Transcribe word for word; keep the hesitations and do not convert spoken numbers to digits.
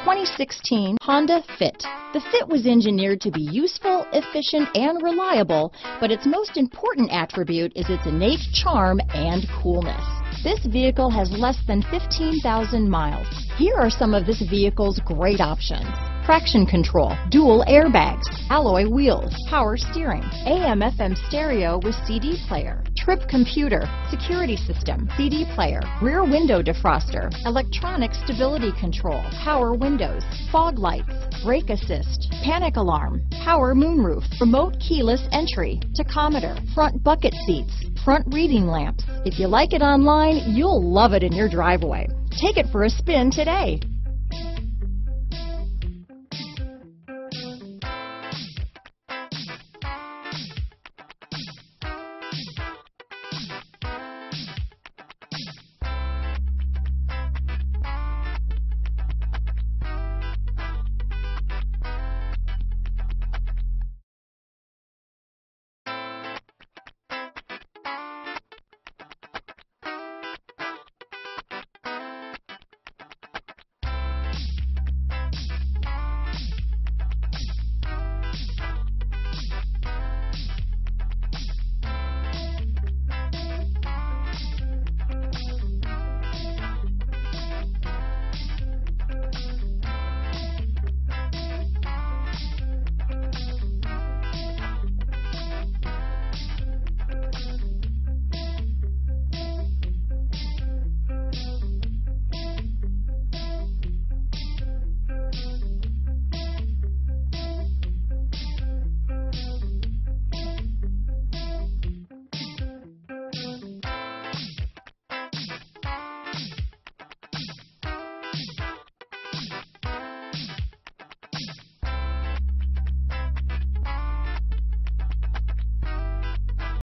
twenty sixteen Honda Fit. The Fit was engineered to be useful, efficient, and reliable, but its most important attribute is its innate charm and coolness. This vehicle has less than fifteen thousand miles. Here are some of this vehicle's great options: traction control, dual airbags, alloy wheels, power steering, A M F M stereo with C D player, trip computer, security system, C D player, rear window defroster, electronic stability control, power windows, fog lights, brake assist, panic alarm, power moonroof, remote keyless entry, tachometer, front bucket seats, front reading lamps. If you like it online, you'll love it in your driveway. Take it for a spin today.